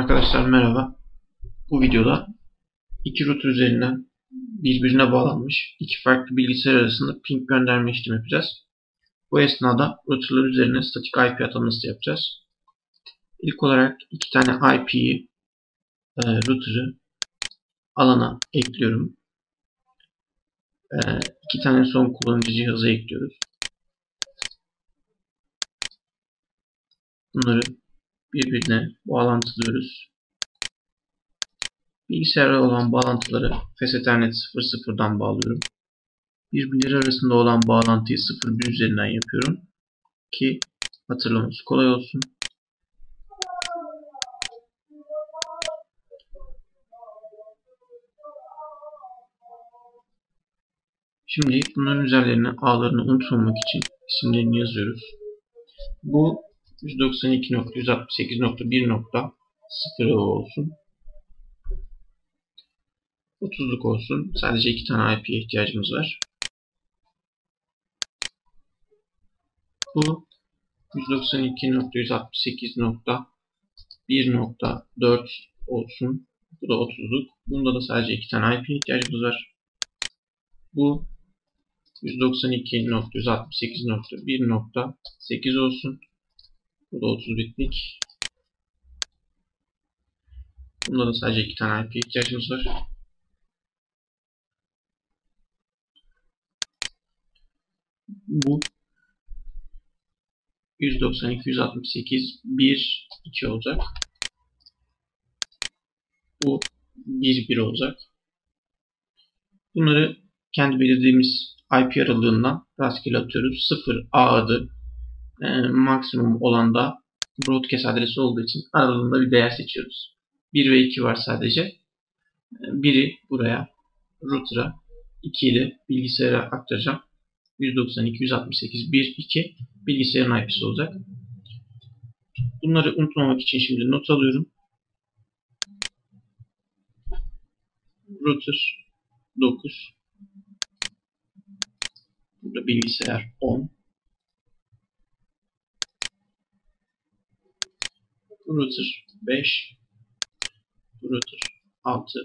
Arkadaşlar merhaba. Bu videoda iki router üzerinden birbirine bağlanmış iki farklı bilgisayar arasında ping gönderme işlemi yapacağız. Bu esnada routerlar üzerine statik IP ataması yapacağız. İlk olarak iki tane IP'yi router'ı alana ekliyorum. İki tane son kullanıcı cihazı ekliyoruz. Bunları birbirine bağlantılıyoruz. Bilgisayara olan bağlantıları Fast Ethernet 00'dan bağlıyorum. Birbirleri arasında olan bağlantıyı 01 üzerinden yapıyorum ki hatırlaması kolay olsun. Şimdi bunların üzerlerine ağlarını unutmamak için isimlerini yazıyoruz. Bu 192.168.1.0 olsun. 30'luk olsun. Sadece iki tane IP'ye ihtiyacımız var. Bu 192.168.1.4 olsun. Bu da 30'luk. Bunda da sadece iki tane IP'ye ihtiyacımız var. Bu 192.168.1.8 olsun. Bu da 30 bitlik. Bunda da sadece iki tane IP'ye ihtiyacımız var. Bu 192.168.1.2 olacak. Bu 1.1 olacak. Bunları kendi belirlediğimiz IP aralığından rastgele atıyoruz. 0 A adı maksimum olan da broadcast adresi olduğu için aralığında bir değer seçiyoruz. 1 ve 2 var sadece. 1'i buraya router'a, 2'yi de bilgisayara aktaracağım. 192.168.1.2 bilgisayarın IP'si olacak. Bunları unutmamak için şimdi not alıyorum. Router 9. Burada bilgisayar 10. Router 5. Router 6.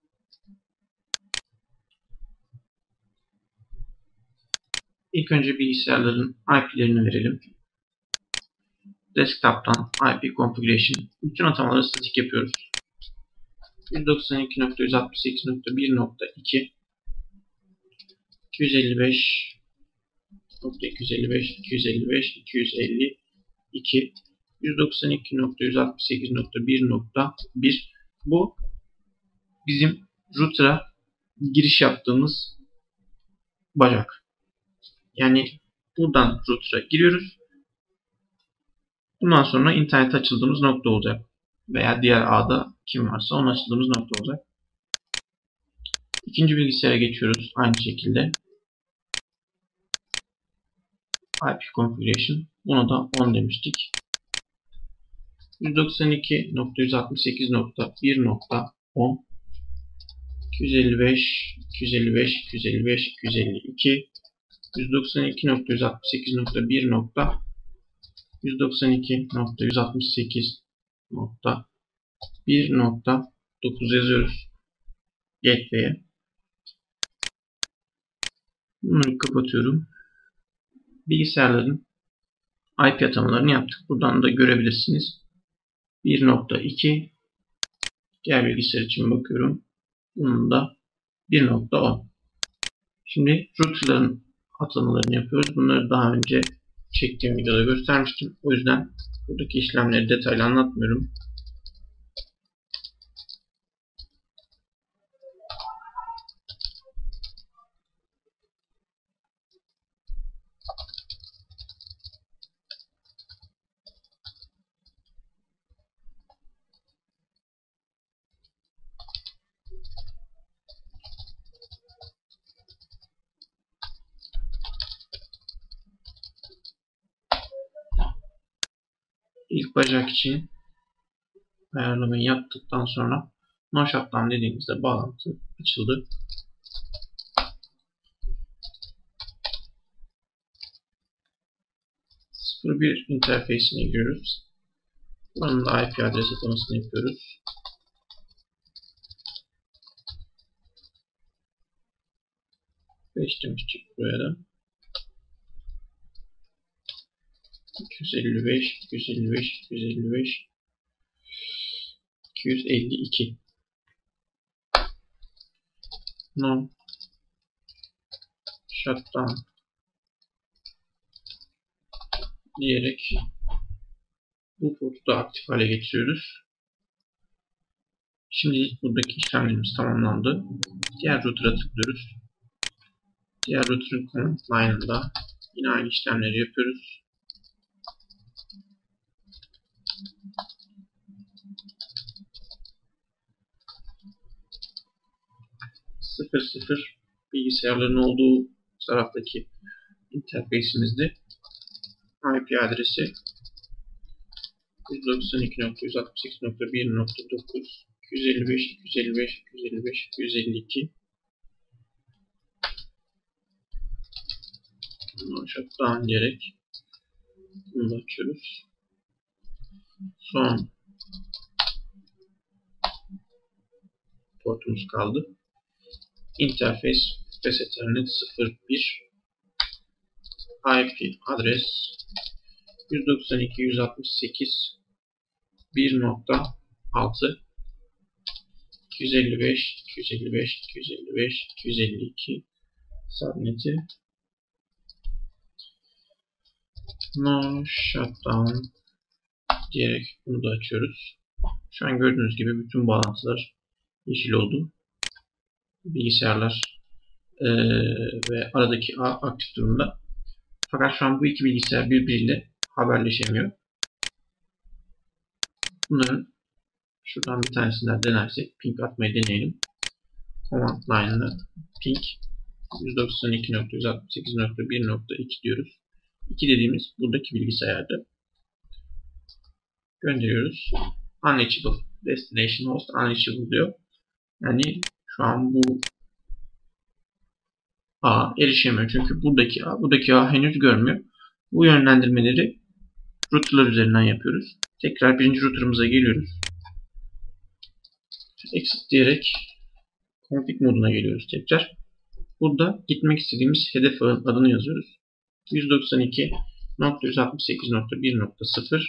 İlk önce bilgisayarların IP'lerini verelim. Desktop'tan IP configuration. Bütün atamaları statik yapıyoruz. 192.168.1.2 255.255.252 192.168.1.1 bu bizim router'a giriş yaptığımız bacak. Yani buradan router'a giriyoruz. Bundan sonra internet açıldığımız nokta olacak. Veya diğer ağda kim varsa onun açıldığımız nokta olacak. İkinci bilgisayara geçiyoruz. Aynı şekilde. IP configuration. Buna da 10 demiştik. 192.168.1.10 255.255.252 192.168.1.9 yazıyoruz. Gateway'e. Bunları kapatıyorum. Bilgisayarların IP atamalarını yaptık. Buradan da görebilirsiniz. 1.2 diğer bilgisayar için bakıyorum. Bunun da 1.10. Şimdi router'ların atamalarını yapıyoruz. Bunları daha önce çektiğim videoda göstermiştim. O yüzden buradaki işlemleri detaylı anlatmıyorum. İlk bacak için ayarlamayı yaptıktan sonra no shutdown dediğimizde bağlantı açıldı. Bir interface'ine giriyoruz. Buranın da IP adres atamasını yapıyoruz. Demiştik buraya da. 255, 255, 255, 252. No. Shutdown diyerek bu portu da aktif hale getiriyoruz. Şimdi buradaki işlemlerimiz tamamlandı. Diğer router'a tıklıyoruz. Diğer router'ın command line'ında yine aynı işlemleri yapıyoruz. Sıfır sıfır bilgisayarların olduğu taraftaki interface'imizde IP adresi 192.168.1.9 255 255 255 252 shutdown diyerek bunu da açıyoruz. Son portumuz kaldı. Interface Ethernet 01 IP adres 192.168.1.6 255 255 255 252 subnet'i no shutdown diyerek bunu da açıyoruz. Şu an gördüğünüz gibi bütün bağlantılar yeşil oldu. Bilgisayarlar ve aradaki ağ aktif durumda. Fakat şu an bu iki bilgisayar birbiriyle haberleşemiyor. Bunların şuradan bir tanesinden denersek ping atmayı deneyelim. Command line'da ping 192.168.1.2 diyoruz. 2 dediğimiz buradaki bilgisayardı. Gönderiyoruz. Unreachable. Destination host unreachable diyor. Yani şu an bu ağ erişemiyor. Çünkü buradaki ağ henüz görmüyor. Bu yönlendirmeleri router'lar üzerinden yapıyoruz. Tekrar birinci router'ımıza geliyoruz. Exit diyerek config moduna geliyoruz tekrar. Burada gitmek istediğimiz hedef ağın adını yazıyoruz. 192.168.1.0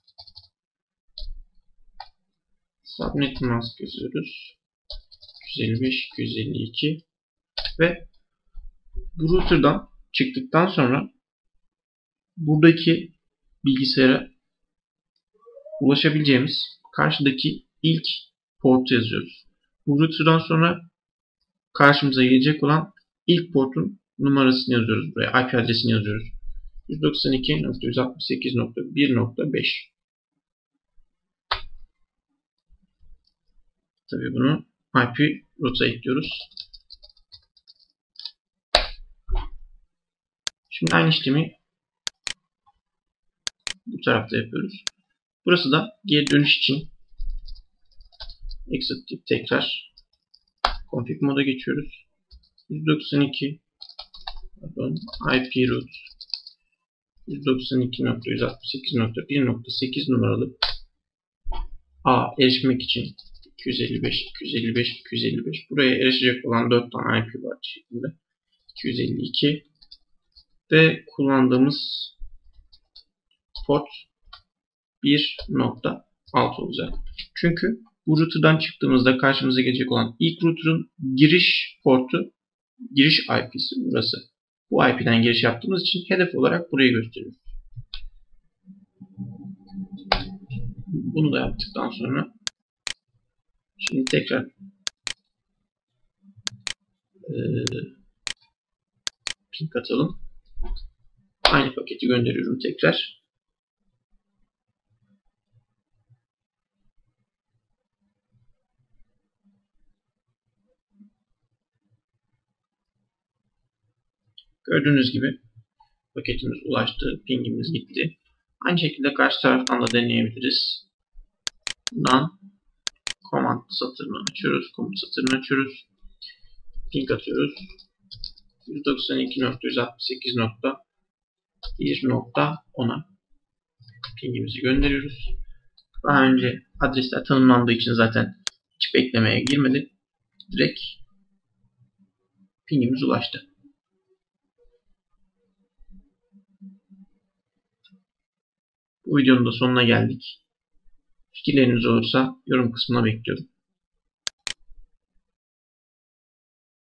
subnet mask yazıyoruz. 255 252 ve bu router'dan çıktıktan sonra buradaki bilgisayara ulaşabileceğimiz karşıdaki ilk portu yazıyoruz. Bu router'dan sonra karşımıza gelecek olan ilk portun numarasını yazıyoruz buraya. IP adresini yazıyoruz. 192.168.1.5 Tabii bunu IP route'a ekliyoruz. Şimdi aynı işlemi bu tarafta yapıyoruz. Burası da geri dönüş için exit deyip tekrar config moda geçiyoruz. 192 IP route 192.168.1.8 numaralı A erişmek için 255 255 255 buraya erişecek olan 4 tane IP var şeklinde 252 ve kullandığımız port 1.6 olacak. Çünkü bu router'dan çıktığımızda karşımıza gelecek olan ilk router'ın giriş portu, giriş IP'si burası. Bu IP'den giriş yaptığımız için hedef olarak burayı gösteriyoruz. Bunu da yaptıktan sonra şimdi tekrar ping atalım. Aynı paketi gönderiyorum tekrar. Gördüğünüz gibi paketimiz ulaştı. Pingimiz gitti. Aynı şekilde karşı taraftan da deneyebiliriz. Buradan command satırını açıyoruz. Komut satırını açıyoruz. Ping atıyoruz. 192.168.1.10'a pingimizi gönderiyoruz. Daha önce adresler tanımlandığı için zaten hiç beklemeye girmedi. Direkt pingimiz ulaştı. Bu videonun da sonuna geldik. Fikirleriniz olursa yorum kısmına bekliyorum.